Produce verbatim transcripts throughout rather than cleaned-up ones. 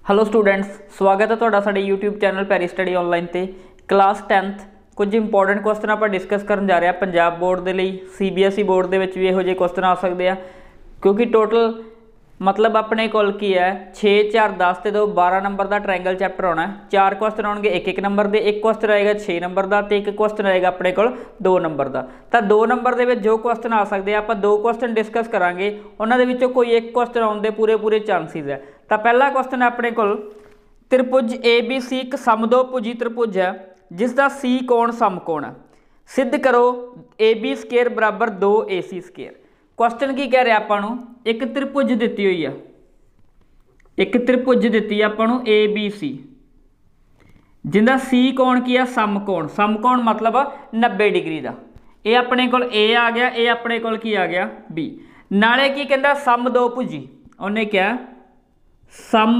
Hello students, स्वागत है तुहाडा साडे YouTube channel Pari study online ते क्लास टेंथ कुछ इंपॉर्टेंट क्वेश्चन आप डिस्कस करन जा रहे हैं। पंजाब बोर्ड के लिए C B S E board के भी इहो जिहे क्वेश्चन आ सकते हैं, क्योंकि टोटल मतलब अपने कोल की है छे चार दस ते दो बारह नंबर का ट्रायंगल चैप्टर होना है। चार क्वेश्चन आउणगे एक एक नंबर के, एक क्वेश्चन आएगा छे नंबर का तो एक क्वेश्चन आएगा अपने को दो नंबर का। तो दो नंबर के जो क्वेश्चन आ सकते हैं आप दो क्वेश्चन डिस्कस करांगे, उन्होंने कोई एक क्वेश्चन आने के पूरे पूरे चांसिस है। तो पहला क्वेश्चन है अपने को त्रिभुज ए बी सी एक समदोभुजी त्रिभुज है जिसका सी कोण समकोण है, सिद्ध करो ए बी स्केयर बराबर दो ए सी स्केयर। क्वेश्चन की कह रहा आपां एक त्रिभुज दी हुई है, एक त्रिभुज दी है आपां ए बी सी जिंदा सी कोण की है समकोण। समकोण मतलब नब्बे डिग्री का। ये अपने को ए आ गया, ये अपने को की आ गया बी। नाले की कहता समदोभुजी, उन्हें क्या सम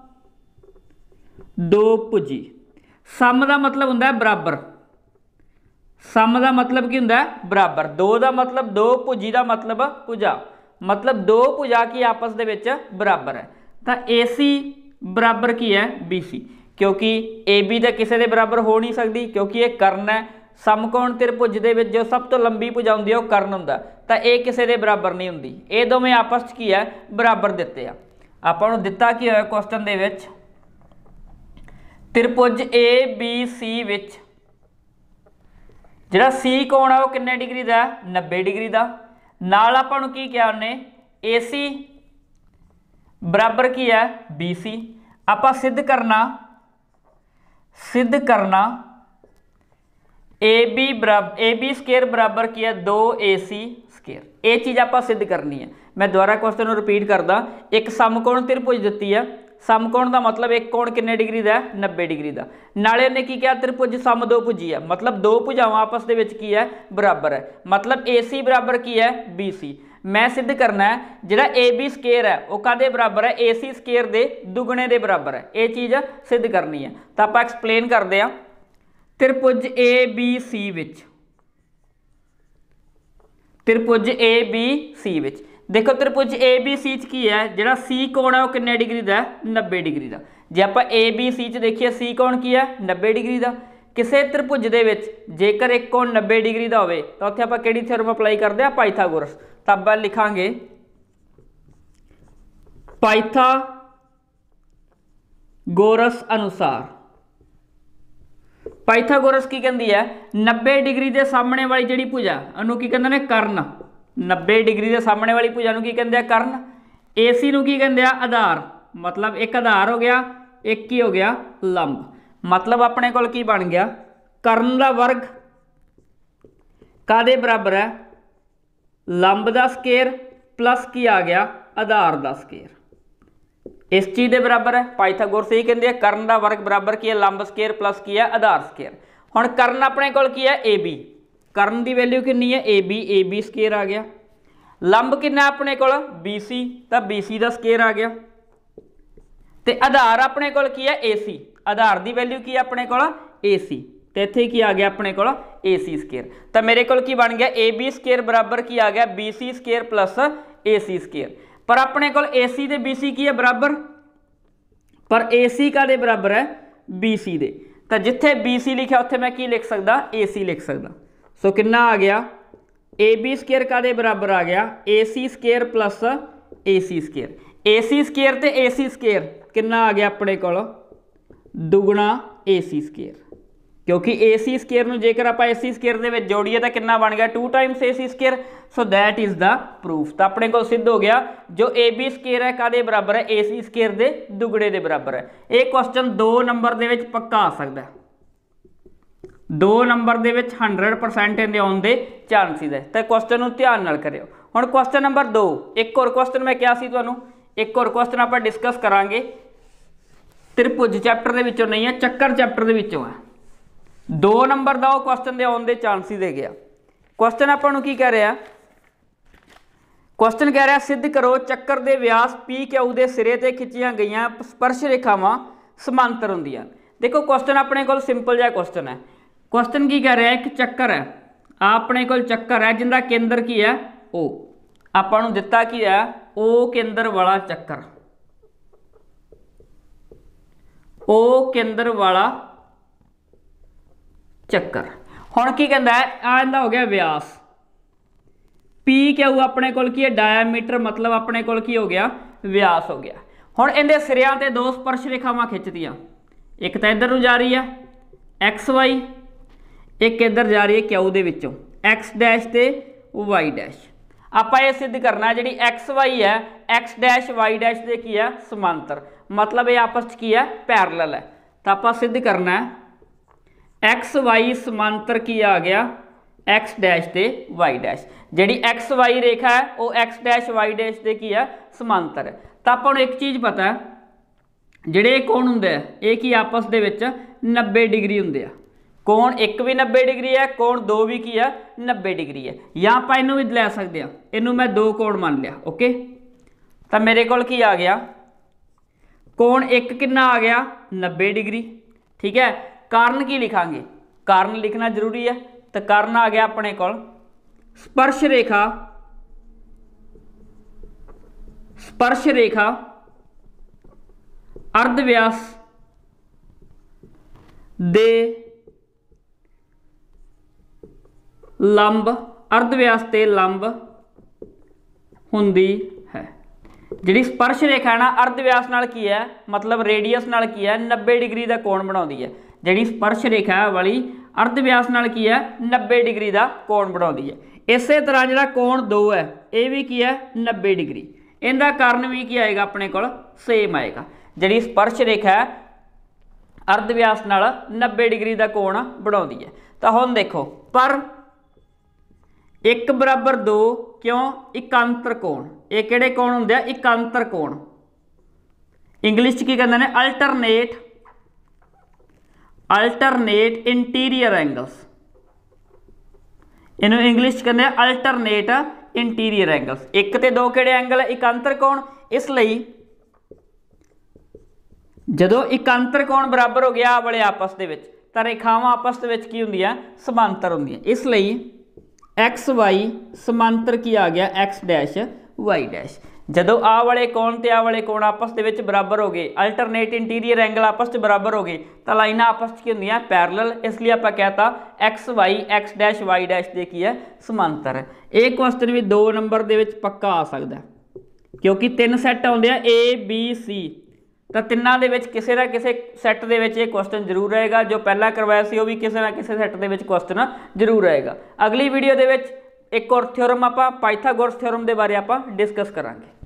दो भुजी। सम का मतलब होंगे बराबर, सम का मतलब की होंगे बराबर। दो का मतलब दो, भुजी का मतलब भुजा, मतलब दो भुजा की आपस के विच बराबर है। तो ए सी बराबर की है बी सी, क्योंकि ए बी तो किसी के बराबर हो नहीं सकती क्योंकि ये कर्ण है। समकोण त्रिभुज के विच जो सब तो लंबी भुजा होंगी वो कर्ण होंदा, तो ये किसी के बराबर नहीं होंगी। ये दोवें आपस की है बराबर दिते आ। आपां नूं दिता की होया क्वेश्चन दे विच त्रिभुज ए बी सी विच जिहड़ा सी कोण है वो किन्ने डिग्री का है, नब्बे डिग्री का। नाल आपां नूं की क्या उन्हें ए सी बराबर की है बी सी। आपां सिद्ध करना सिद्ध करना ए बी बराबर ए बी स्केयर बराबर की है दो ए सी स्केयर। ये चीज़ आपां सिद्ध करनी है। मैं दोबारा क्वेश्चन रिपीट करदा, एक समकोण त्रिभुज दी है, समकोण का मतलब एक कोण किन्ने डिग्री का है, नब्बे डिग्री का। नाले ने की क्या त्रिभुज समदोभुजी है, मतलब दो भुजावां आपस के विच की है बराबर है, मतलब ए सी बराबर की है बी सी। मैं सिद्ध करना है जिहड़ा ए बी स्केयर है वो कादे बराबर है, ए सी स्केयर दे दुगने दे बराबर है। ये चीज़ सिद्ध करनी है। तो आप एक्सप्लेन करते हैं त्रिभुज ए बी सी विच, त्रिभुज ए बी सी विच देखो त्रिभुज ए बी सी च की है जिहड़ा सी कोण है वो किन्ने डिग्री का है, नब्बे डिग्री का। जे आप ए बी सी च देखिए सी कोण की है नब्बे डिग्री का। किसी त्रिभुज दे विच जेकर एक कोण नब्बे डिग्री का होवे तो उत्थे आपां किहड़ी थ्योरम अप्लाई करते हैं, पाइथागोरस। तो आप लिखांगे पाइथागोरस अनुसार। पाइथागोरस की कहती है नब्बे डिग्री के सामने वाली जिहड़ी भुजा उहनूं की कहंदे ने कर्ण। नब्बे डिग्री के सामने वाली भुजा नूं की कहंदे आ कर्ण। ए सी नूं की कहंदे आ आधार, मतलब एक आधार हो गया, एक की हो गया लंब। मतलब अपने कोल की बन गया कर्ण का वर्ग कादे बराबर है, लंब का स्केयर प्लस की आ गया आधार का स्केयर। इस चीज़ के बराबर है। पाइथागोरस यही कहते हैं कर्ण का वर्ग बराबर की है लंब स्केयर प्लस की है आधार स्केयर। हुण कर्ण अपने कोल की है ए बी, कर्ण की वैल्यू कितनी है A B, A B square आ गया। लंब कितना अपने को बी सी, तो बी सी का स्केयर आ गया। तो आधार अपने को की है ए सी, आधार की वैल्यू की है अपने को ए सी, तो इत्थे की आ गया अपने को ए सी स्केयर। तो मेरे को की बन गया ए बी स्केयर बराबर की आ गया B C square plus A C square. पर अपने को ए सी ते बी सी की है बराबर, पर ए सी का दे बराबर है बी सी दे। तो जिथे बी सी लिखा उत्थे मैं की लिख सकदा ए सी लिख सकदा। सो कितना आ गया ए बी स्केयर का दे बराबर आ गया A C square plus A C square. A C square ते ए सी स्केयर कितना आ गया अपने को दुगना ए सी स्केयर, क्योंकि ए सी स्केयर नूं जेकर आप ए सी स्केयर दे विच जोड़िए तो कितना बन गया two times A C square. So that is the proof. तो अपने को सिद्ध हो गया जो ए बी स्केयर है कादे बराबर है, ए सी स्केयर दे दुगड़े दे बराबर है। ये क्वेश्चन दो नंबर दे विच पक्का आ सकता है, दो नंबर दे विच हंड्रड परसेंट इहदे आउण दे चांसिस है। तो क्वेश्चन नूं ध्यान नाल करियो। हुण क्वेश्चन नंबर दो, एक और क्वेश्चन मैं क्या सी तुहानूं, एक और क्वेश्चन आपां डिस्कस करांगे त्रिभुज चैप्टर दे विचों नहीं है, चक्कर चैप्टर दे विचों है। दो नंबर का वो क्वेश्चन दे आउण दे चांसिस है गया। क्वेश्चन आपां नूं की कह रहा, क्वेश्चन कह रहा सिद्ध करो चक्कर दे व्यास पी क्यू दे सिरे ते खिंचियां गईयां स्पर्श रेखावां समांतर हुंदियां। देखो क्वेश्चन अपने को सिंपल जिहा क्वेश्चन है। क्वेश्चन की कह रहा है एक चक्कर है, अपने को चक्कर है जिंदा केंद्र की है ओ, आपां नूं दिता की है ओ केंद्र वाला चक्कर। ओ केंद्र वाला चक्कर। हुण की कहता है आंदा हो गया व्यास, पी क्या हुआ अपने कोल की है डायामीटर, मतलब अपने कोल की हो गया व्यास हो गया। हुण इहदे सिरियां ते दो स्पर्श रेखावां खिंचदियां, एक तो इधर नूं जा रही है एक्स वाई, एक इधर जा रही है क्यू दे विचों एक्स डैश ते वाई डैश। आपां ये सिद्ध करना जिहड़ी एक्स वाई है एक्स डैश वाई डैश दे की है समांतर, मतलब ये आपस च की है पैरलल है। तो आपां सिद्ध करना है एक्स वाई समांतर की आ गया एक्स डैश ते वाई डैश। जिहड़ी एक्स वाई रेखा है वो एक्स डैश वाई डैश दे की है समांतर है। तो आपां नूं एक चीज़ पता है, जिहड़े कोण हुंदे ये की आपस दे विच नब्बे डिग्री हुंदे आ, कोण एक भी नब्बे डिग्री है, कोण दो भी की है नब्बे डिग्री है। या आप इनू भी लै सकते हैं, इनू मैं दो कोण मान लिया। ओके, तो मेरे को की आ गया कोण एक कितना आ गया नब्बे डिग्री। ठीक है, कारण की लिखांगे, कारण लिखना जरूरी है। तो कारण आ गया अपने को स्पर्श रेखा, स्पर्श रेखा अर्धव्यास दे लंब, अर्धव्यास ते लंब हुंदी है। जिहड़ी स्पर्श रेखा है ना अर्धव्यास नाल की है, मतलब रेडियस नाल की है नब्बे डिग्री का कोण बनाउंदी है। जिहड़ी स्पर्श रेखा वाली अर्धव्यास नाल की है नब्बे डिग्री का कोण बनाउंदी है। इस तरह जिहड़ा कोण दो है ये भी की है नब्बे डिग्री, इनका कारण भी की आएगा अपने को सेम आएगा। जिहड़ी स्पर्श रेखा है अर्धव्यास नाल नब्बे डिग्री का कोण बनाउंदी है। तो हुण देखो पर एक बराबर दो क्यों इकांतर कोण, ये किहड़े कोण हुंदे आ इकांतर कोण, इंग्लिश च की कहंदे ने अल्टरनेट, अल्टरनेट इंटीरियर एंगल्स, इन्हूं इंग्लिश च कहंदे अल्टरनेट इंटीरियर एंगल्स। एक ते दो किहड़े एंगल इकांतर कोण, इसलिए जदों इकांतर कोण बराबर हो गया वाले आपस दे विच तां रेखावां आपस दे विच की हुंदियां समांतर हुंदियां। इसलिए एक्स वाई समांतर की आ गया एक्स डैश वाई डैश। जदों आ वाले कोण ते आ वाले कोण आपस दे विच बराबर हो गए, अल्टरनेट इंटीरियर एंगल आपस च बराबर हो गए, तो लाइनां आपस च की हुंदियां पैरलल। इसलिए आपां कहता X Y X dash Y dash दे की है समांतर है। ये क्वेश्चन भी दो नंबर दे विच पक्का आ सकदा है, क्योंकि तीन set आउंदे uh A B C, तो तिन्नां दे विच किसी ना किसी सैट दे विच ये क्वेश्चन जरूर रहेगा। जो पहला करवाया सी वो भी किसी ना किसी सैट दे विच क्वेश्चन जरूर रहेगा। अगली वीडियो दे विच एक और थ्योरम आपां पाइथागोरस थ्योरम दे बारे आपां डिस्कस करांगे।